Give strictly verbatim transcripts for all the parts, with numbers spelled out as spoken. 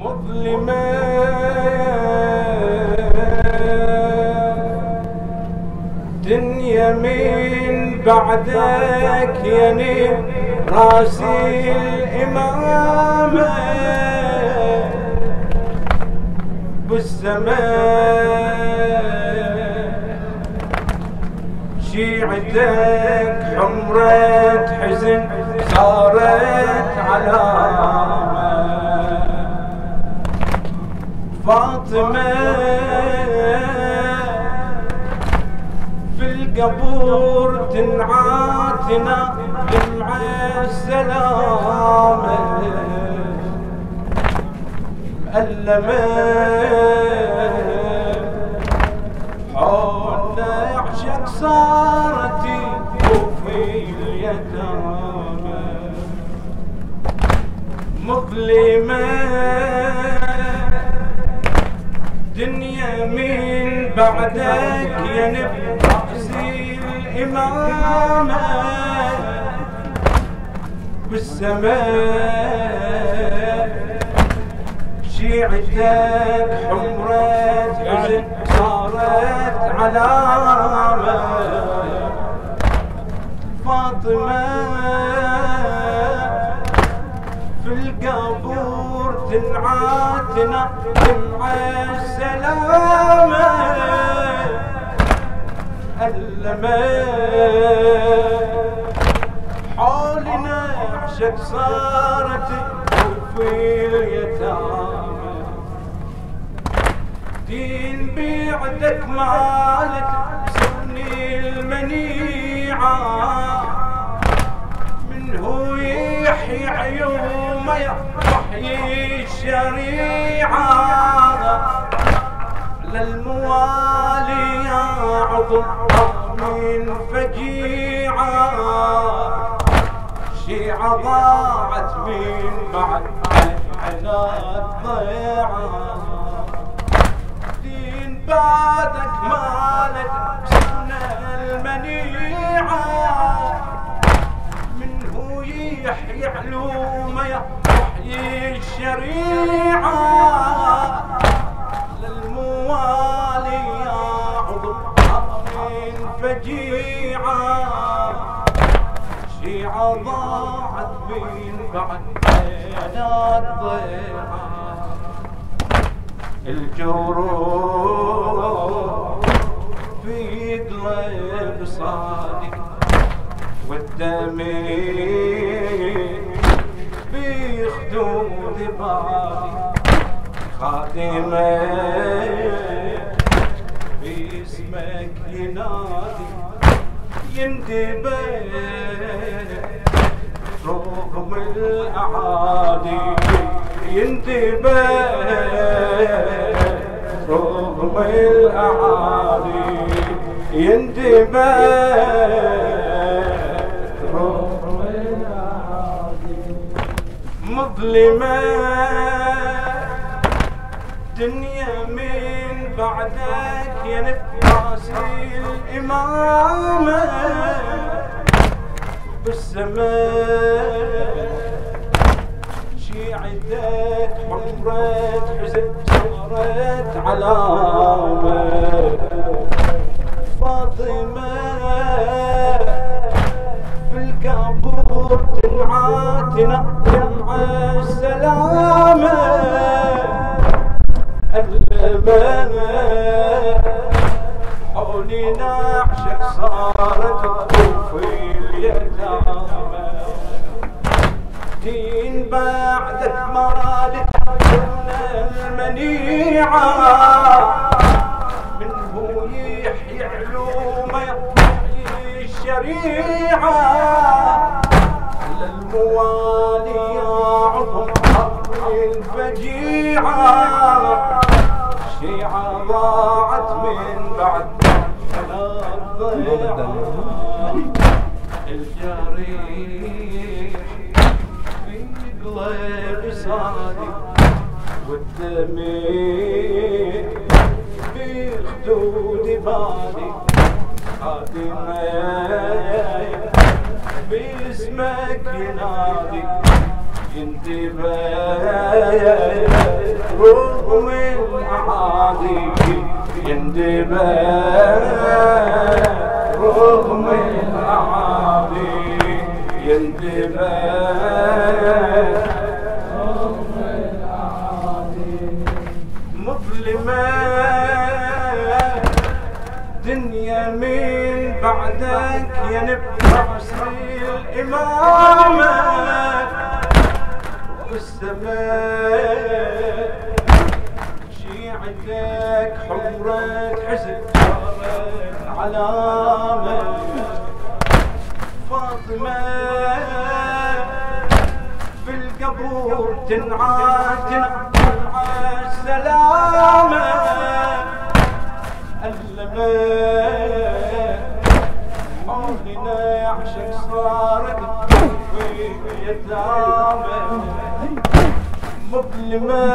مظلمة دنيا من بعدك يني راسي الإمامة بالسماء شيعتك حمرة حزن صارت علامة فاطمة في القبور تنعاتنا دمع السلامة مألمة حولنا عشق صارتي وفي اليتامى مظلمة دنيا من بعدك ينب رأسي الإمامة بالسماء شيعتك حمرة حزن صارت علامة فاطمة في القبور تنعاتنا دمع السلامة ألمة حولنا عشق صارت وفي اليتامى دين بيعدك مالت سني المنيعة منه يحيي عيوم يحيي الشريعة للموالي يا عظم من فجيعة شيعة ضاعت من بعد العناد ضيعة دين بعدك مالت سنة المنيعة منه يحيي علوم يحيي الشريعة للموالي يا عظم من فجيعة شيعة ضاعت من بعد عناد ضيعة الجروح في قلب صادق والدمين بخدود بالي خادمة باسمك ينادي يندبه رغم الأعادي يندبه رغم الأعادي يندبه رغم الأعادي مظلمة دنيا من بعدك ينب راسي الإمامة بالسماء شيعتك حمرة حزن صارت علامة فاطمة في القبور تنعاتنا دمع السلامة ألمة حولنا عشق صارت وفي اليتامى دين بعدك مالت سنة المنيعة منه يحيي علوم يحيي الشريعة للموالي يا عظم الفجيعة شيعة ضاعت من بعد الضيعة الجريح في قلب صادق والدمين بخدود بالي خادمة باسمك ينادي ينتبه رغم الأعادي ينتبه رغم الأعادي ينتبه رغم الأعادي مظلمة دنيا من بعدك يا نبحث الإمامة والسماء شيعتك حمرة حزب علامة فاطمة في القبور تنعى تنعى السلامة ألمت حولنا عشق صارت في يتامى مظلمة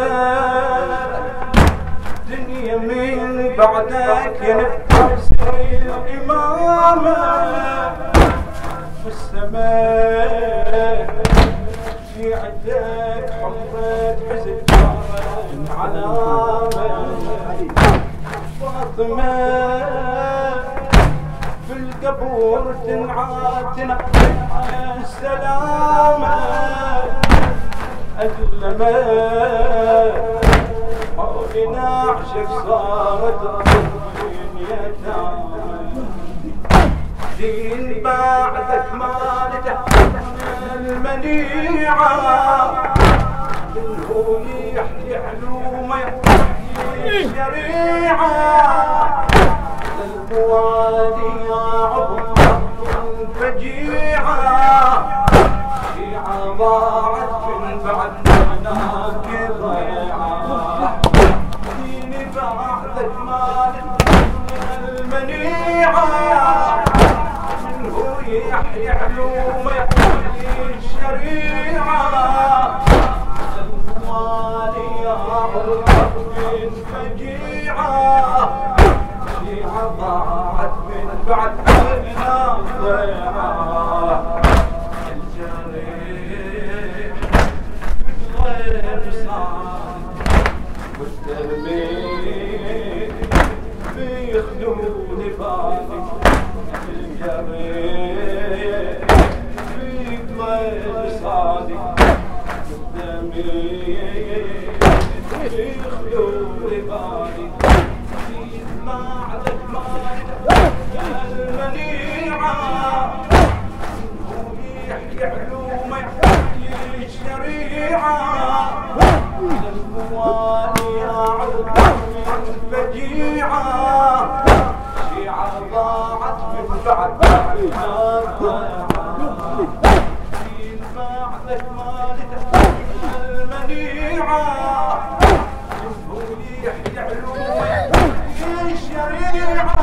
دنيا من بعدك يا نفس الإمامة في السماء شيعتك حمرة حزب علامة فاطمة في القبور تنعى تنعى السلامة ألمت حولنا عشق صارت الدنيا يتامى دين بعدك ما لتحمل المنيعة منه يحيي علومه يحيي الشريعة الموالي يا عبد فجيعة شيعة ضاعت من بعد هناك ضيعة ديني بعدك مالك المنيعة منه يحيي علومه يحيي الشريعة الموالي يا عبد فجيعة شيعة ضاعت من بعد هناك ضيعة والترميم في خدود بالي الجريح في قلب صادق والترميم في خدود بالي بعدك مالك المنيعة يحيي علومه يحيي الشريعة الموالي يا عبد فجيعة شيعة ضاعت من بعد دين بعدك مالك المنيعة يحيي علومه يحيي الشريعة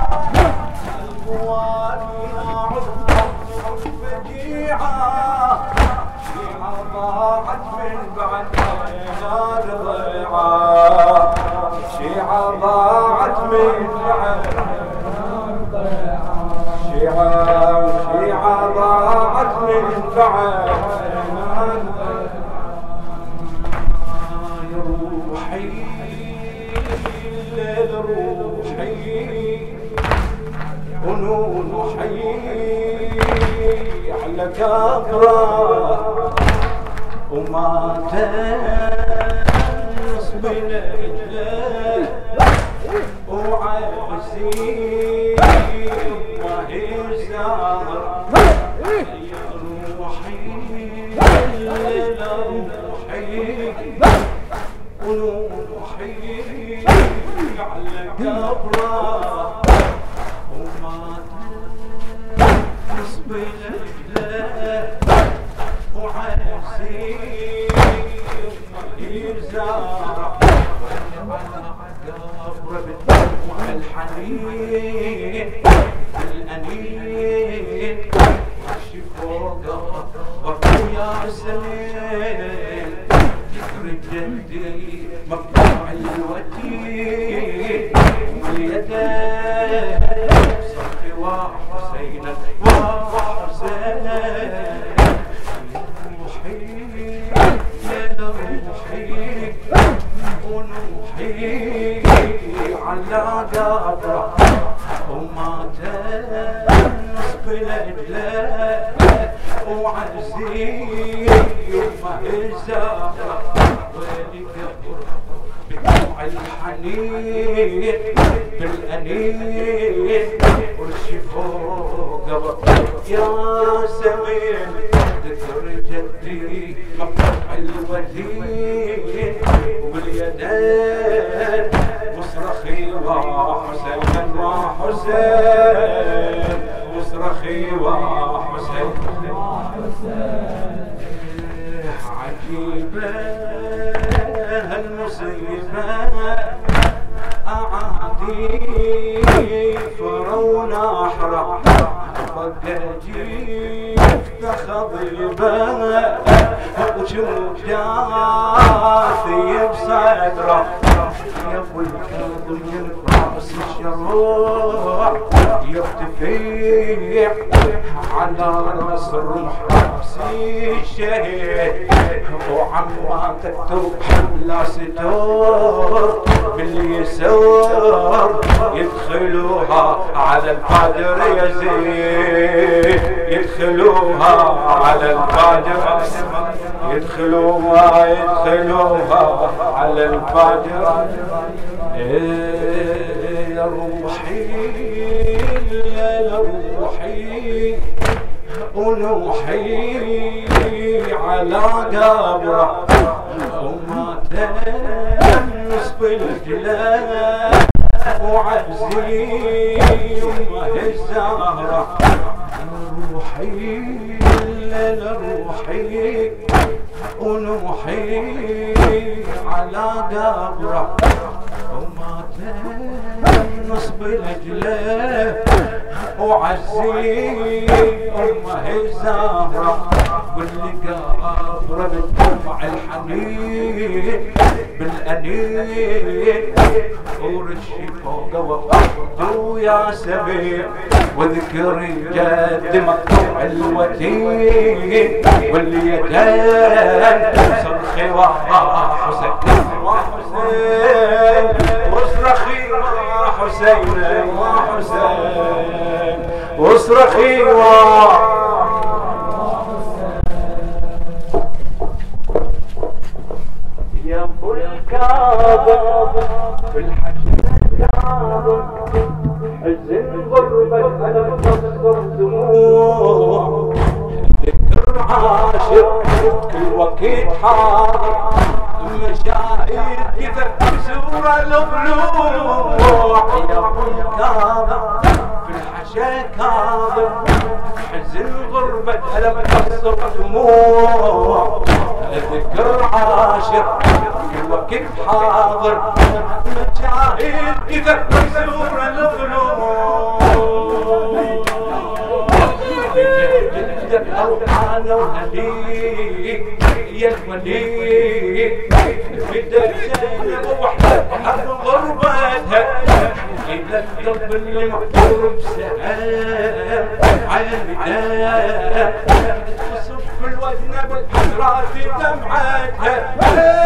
الموالي يا عبد فجيعة شيعة ضاعت من بعد نار ضيعة شيعة ضاعت من بعد شيعة شيعة ضاعت من بعد روحي الليل روحي ونون حي على كبره وما تنصب رجله وعزيز ما هي زهر يا روحي الليل روحي ونوحي على كبره وما تنصب رجله وعزيز يرزق قبر بالدموع الحنين الأنين شفوقه برضو يا سنين ذكر جدي مقطوع الوتين واليدين صفي وحسينا وحسين روحي ونوحي على قبره ومات نصب لجله وعزي يما الزهره ويلي قبره بدموع الحنين بالأنين ورشي فوق قبر يا سمين ذكر جدي مقطع الودين وباليدين مصرخي وحسين وحسين مصرخي وحسين عجيبة هالمصيبة أعادي فرون أحرى بقى جيفت خضيبة وشوف جاثي بصدره يا ابو الكاظم يرفع راس الشروع يرتفيع على راس الرمح راس الشهيد وعما تكتب لا ستور باليسار يدخلوها على القادر يزيد يدخلوها على القادر يدخلوها يدخلوها على القادر يا روحي يا روحي ونوحي على قبره ومات نصب الجلال وعزي يمه الزهره روحي لا روحي ونوحي على قبره ومات نصب الجلال وعزي امه الزهره واللي قابره بالدمع الحنين بالانين ورشي فوق وقفته يا سميع وذكر جد مقطوع الوتين واليدين صرخي وحسين وحسين واصرخي وحسين وحسين واصرخي وحسين يا ابو الكاظم في الحجم الكاظم حزن غربة ألم تصدر دموع ذكر عاشر كل وقت حاضر مشاعر كثر تزور الضلوع يا ابو الكاظم في الحشا كاظم حزن غربة ألم تصدر دموع ذكر عاشر كل وقت حاضر مشاعر كثر تزور الضلوع أوحانا وهليك يا الوليد بدك زينب وحدها غربتها إلى القلب اللي محفور بسهام على الميدان تصف الوزن بالحسرات دمعتها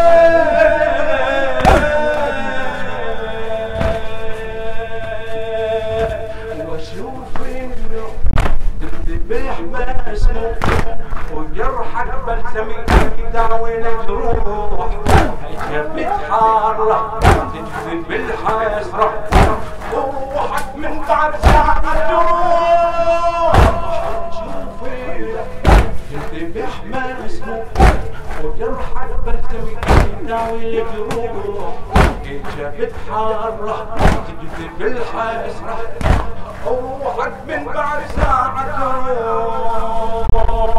واشوف اليوم تذبح ما اسمه وجرحك بلسمي دعوي لجروح جبت حارة تجذب الحسرة وروحك من بعد ساعة تروح شوفي تذبح ما اسمه وجرحك بلسمي دعوي لجروح جبت حارة تجذب الحسرة وروحك من بعد ساعة تروح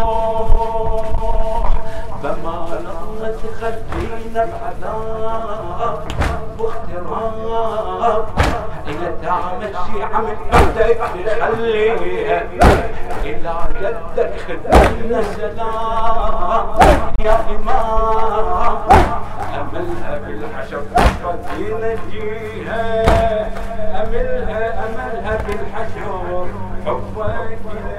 فما لا تخلينا بعذاب واغتراب إلا تعمل شي عمل بدك تخليها إلى جدك خدمنا سلام يا إمام أملها بالحشر قد ينجيها أملها أملها بالحشر حبك